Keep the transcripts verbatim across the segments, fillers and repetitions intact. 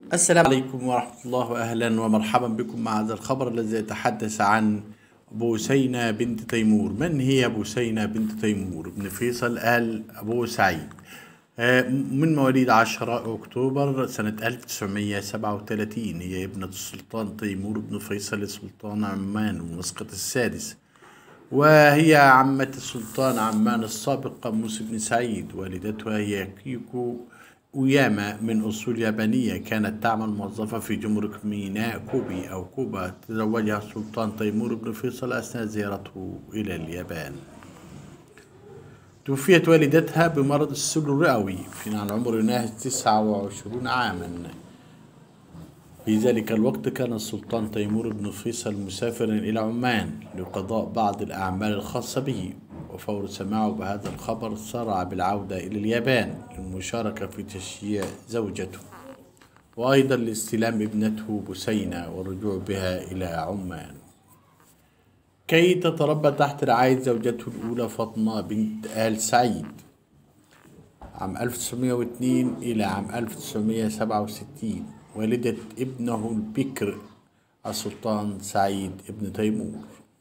السلام عليكم ورحمة الله وأهلا ومرحبا بكم مع هذا الخبر الذي يتحدث عن بوسينة بنت تيمور. من هي بوسينة بنت تيمور بن فيصل آل أبو سعيد؟ آه، من مواليد عشرة أكتوبر سنة ألف وتسعمائة وسبعة وثلاثين. هي ابنة السلطان تيمور بن فيصل سلطان عمان ومسقط السادس، وهي عمة السلطان عمان السابق قاموس بن سعيد. والدتها هي كيكو أوياما من أصول يابانية، كانت تعمل موظفة في جمرك ميناء كوبي أو كوبا. تزوجها السلطان تيمور بن فيصل أثناء زيارته إلى اليابان. توفيت والدتها بمرض السل الرئوي في عمر يناهز تسعة وعشرين عاما. في ذلك الوقت كان السلطان تيمور بن فيصل مسافرا إلى عمان لقضاء بعض الأعمال الخاصة به، وفور سماعه بهذا الخبر سارع بالعودة إلى اليابان للمشاركة في تشييع زوجته، وأيضا لاستلام ابنته بوسينة والرجوع بها إلى عمان كي تتربى تحت رعاية زوجته الأولى فاطمة بنت آل سعيد عام ألف وتسعمائة واثنين إلى عام ألف وتسعمائة وسبعة وستين. والدة ابنه البكر السلطان سعيد بن تيمور.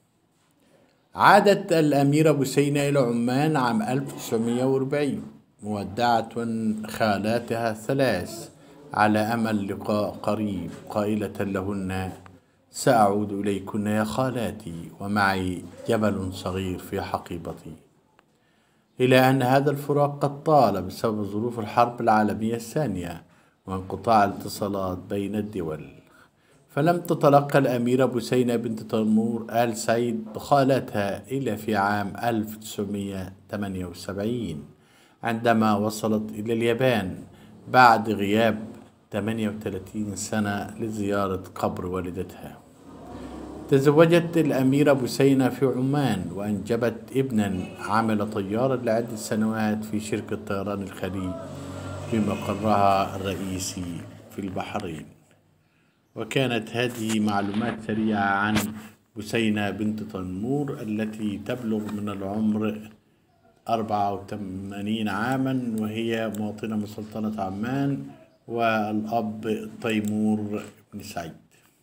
عادت الأميرة بوسينة إلى عمان عام ألف وتسعمائة وأربعين مودعة خالاتها الثلاث على أمل لقاء قريب، قائلة لهن: سأعود إليكن يا خالاتي ومعي جبل صغير في حقيبتي. إلى أن هذا الفراق قد طال بسبب ظروف الحرب العالمية الثانية وانقطاع الاتصالات بين الدول، فلم تتلقى الأميرة بوسينة بنت تيمور آل سعيد بخالتها إلا في عام ألف وتسعمائة وثمانية وسبعين عندما وصلت إلى اليابان بعد غياب ثمانية وثلاثين سنة لزيارة قبر والدتها. تزوجت الأميرة بوسينة في عمان وأنجبت ابنا عمل طيارا لعدة سنوات في شركة طيران الخليج بمقرها الرئيسي في البحرين. وكانت هذه معلومات سريعة عن بوسينة بنت تيمور التي تبلغ من العمر أربعة وثمانين عاما، وهي مواطنة من سلطنة عمان، والأب تيمور بن سعيد.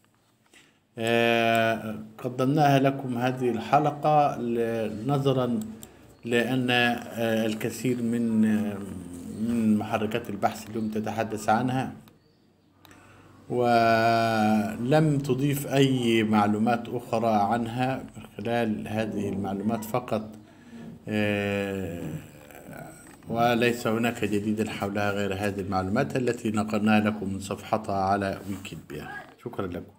آه قدمناها لكم هذه الحلقة نظرا لأن آه الكثير من آه من محركات البحث اليوم تتحدث عنها، ولم تضيف أي معلومات أخرى عنها من خلال هذه المعلومات فقط، آه وليس هناك جديد حولها غير هذه المعلومات التي نقلناها لكم من صفحتها على ويكيبيديا. شكرا لكم.